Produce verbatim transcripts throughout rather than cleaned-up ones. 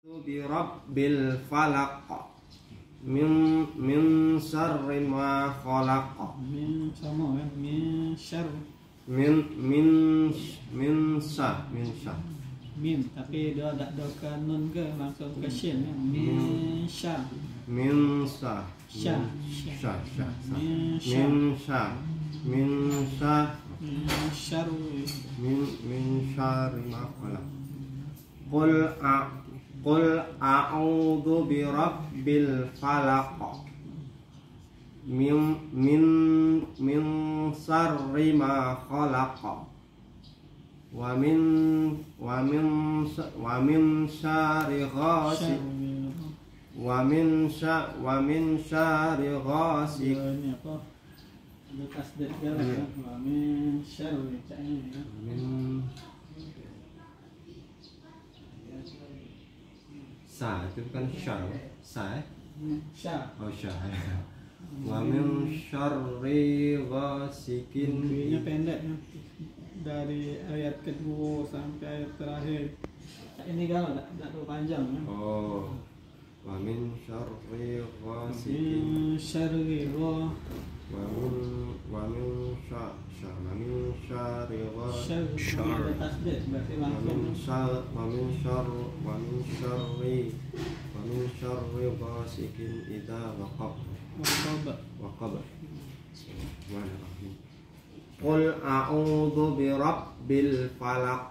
Birabbil falaq min min syarri ma khalaq min sama kan min syarr min min min sa min sa min tapi dia tak ada ke nun ke langsung ke shin kan? Min syarr min sa sya sya sya min min sa min sa min syarr min min syarri ma khalaq qul a Qul a'udzu birabbil falaq min min min syarri ma khalaq wa min wa min wa min syarri ghasik wa min sya wa min syarri ghasik ini apa ada tasdid kan wa min syarr min sa itu kan syar sa syarr oh syar wa min syarri ghasikin ini pendek ya. Dari ayat kedua sampai ayat terakhir ini kalau tak tak terlalu panjang ya. oh wa min syarri ghasikin Min syarri gha wa min wa min sya sya wa min syarri syarr ada tasdid berarti wa min langsung syar wa min syar wa min syarri wa min syarri ghasikin idza waqab waqab waqab Bismillahirrahmanirrahim Qul a'udzu birabbil falaq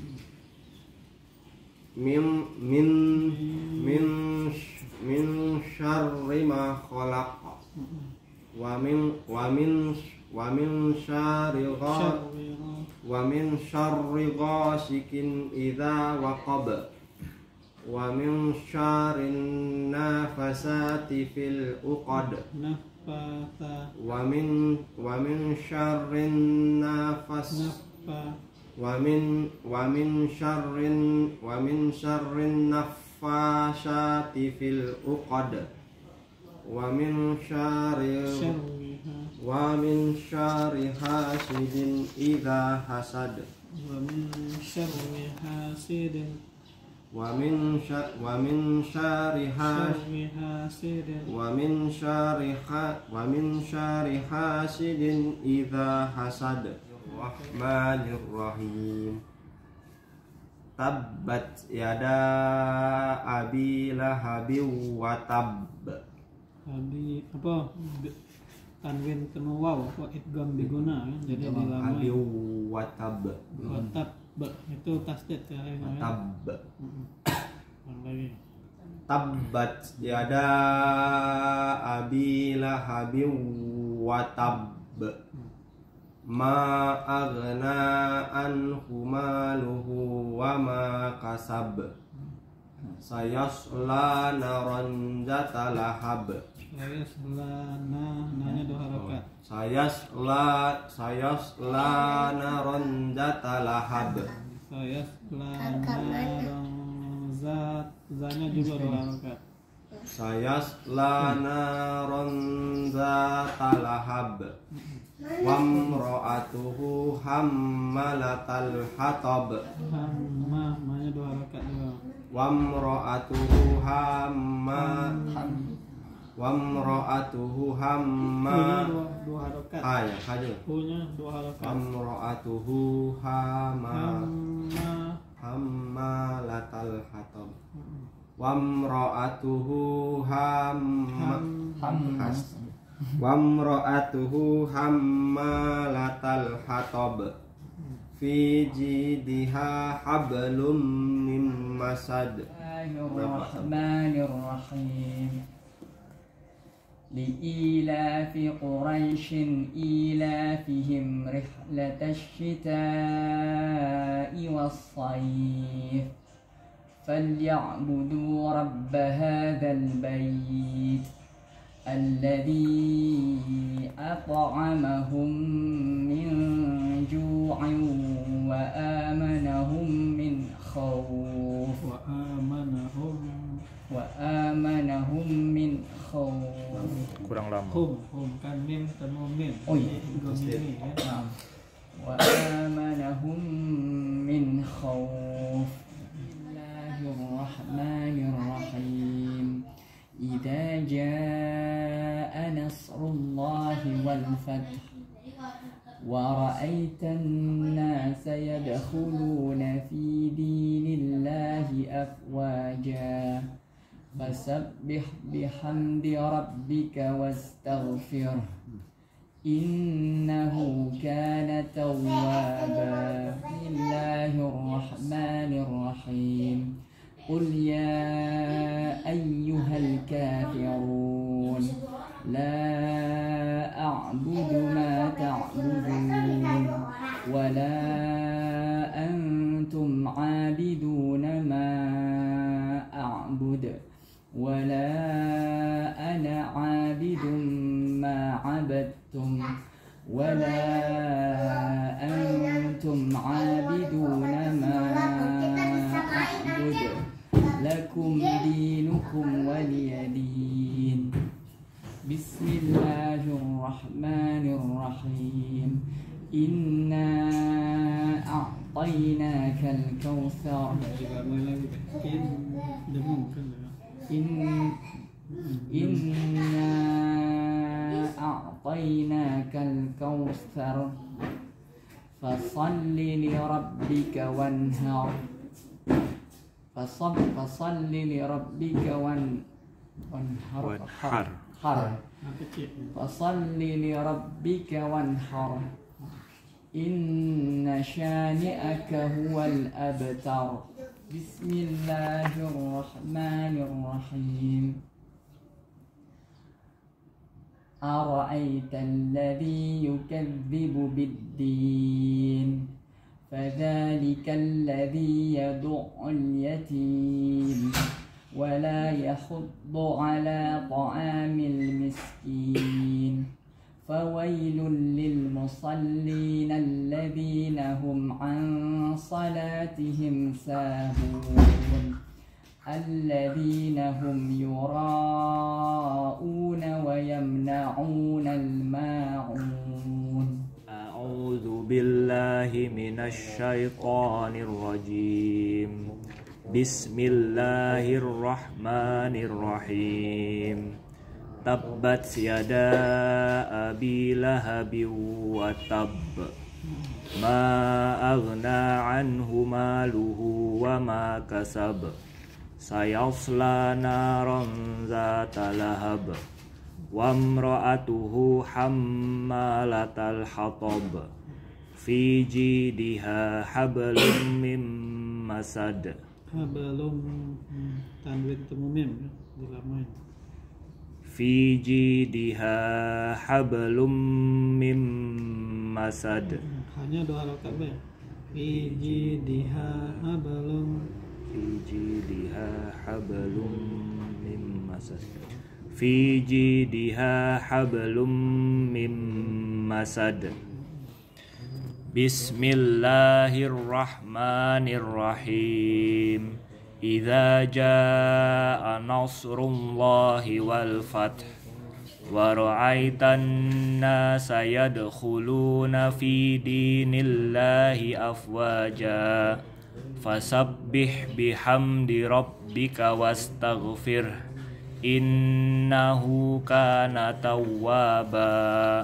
min min min min syarri ma khalaq wa min wa min wa min syarri gha wa min syarri ghasikin idza waqab wa min syarrin nafasati fil uqad nafasa wa min wa min syarrin nafas nafa wa min wa min syarrin wa min syarrin nafasati fil uqad wa min syarri syarriha wa min syarri hasidin idza hasad wa min syarri hasidin wa min sya wa min syarri has syarri hasidin wa min syarri ha wa min syarri hasidin idza hasad Rahmanirrahim Tabbat yada abi lahabin wa tab abi apa tanwin kena waw apa idgham diguna kan jadi abi dilamai wa tab watab itu tasdid ya tab lagi Tabbat yada abi lahabin wa tab ma aghna anhu maluhu wa ma kasab sayasla naran zata lahab sayasla na nanya dua harakat sayasla sayasla naran zata lahab sayasla narang zat zanya juga dua harakat sayasla naran zata lahab wamra'atuhu hammalatal hatab hamma namanya dua harakat juga wamra'atuhu hamma wamra'atuhu hamma dua, dua harakat ah ya saja punya dua harakat wamra'atuhu hamma hamma hammalatal hatab wamra'atuhu hamma hamhas wamra'atuhu hammalatal hatab fi jidha hablum mim masad Bismillahirrahmanirrahim لإيلاف قريش إيلافهم رحلة الشتاء والصيف فليعبدوا رب هذا البيت الذي أطعمهم من جوع وآمنهم من خوف وآمنهم وآمنهم من خوف kurang lama. hum hum kan mim temu mim Oh iya. Dua mim ini ya. وآمنهم من خوف بسم الله الرحمن الفتح ورأيت الناس يدخلون في دين الله أفواجا فسبح بحمد ربك واستغفره إنه كان توابا. بسم الله الرحمن الرحيم قل يا أيها الكافرون لا أعبد ما تعبدون ولا أنتم عابدون ما أعبد ولا أنا عابد ما عبدتم ولا أنتم عابدون ما أعبد لكم دينكم ولي دين. بسم الله الرحمن الرحيم إنا أعطيناك الكوثر إن إنا أعطيناك الكوثر فصل لربك وانهر فصل فصل لربك وان وانهر وانحر حر فصل لربك وانحر إن شانئك هو الأبتر. بسم الله الرحمن الرحيم أرأيت الذي يكذب بالدين فذلك الذي يدع اليتيم ولا يحض على طعام المسكين فويل للمصلين الذين هم عن صلاتهم ساهون الذين هم يراءون ويمنعون الماعون. أعوذ بالله من الشيطان الرجيم بسم الله الرحمن الرحيم تبت يدا أبي لهب وتب ما أغنى عنه ماله وما كسب سيصلى نارا ذات لهب وامرأته حمالة الحطب في جيدها حبل من مسد. Belum tanwin temu mim ya, dilamain. Fi jidiha hablum mim masad. Hanya dua harokat ya. Fi jidiha hablum. Fi jidiha hablum mim masad. Fi jidiha hablum mim masad. Bismillahirrahmanirrahim. Idza jaa nasrullahi wal fath wa ra'aitan nasa yadkhuluna fi dinillahi afwaja fasabbih bihamdi rabbika wastaghfir innahu kana tawwaba.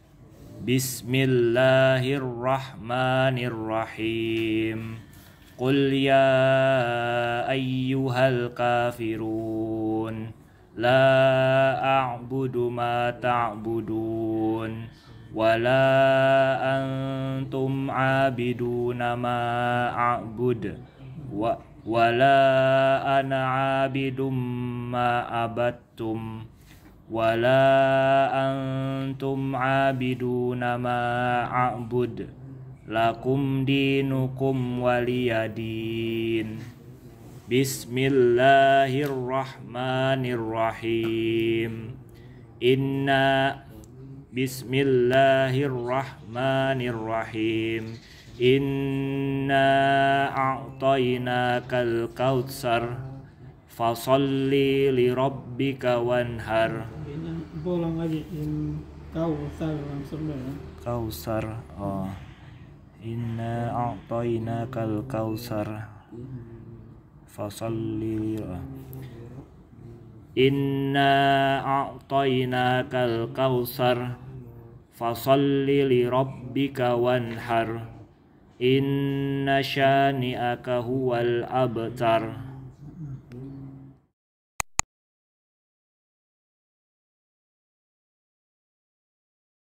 Bismillahirrahmanirrahim. Qul ya ayyuhal kafirun la a'budu ma ta'budun wa la antum 'abiduna ma a'bud wa wala ana 'abidum ma abattum wala antum 'abiduna ma a'bud lakum dinukum waliyadin. Bismillahirrahmanirrahim. Inna Bismillahirrahmanirrahim. Inna a'tainakal kautsar fasalli li rabbika wanhar. Ulang lagi in kautsar langsung ya. Kautsar. Oh. Inna a'tainakal kautsar fasalli. Inna a'tainakal kautsar fasalli li rabbika wanhar inna syani'aka huwal abtar.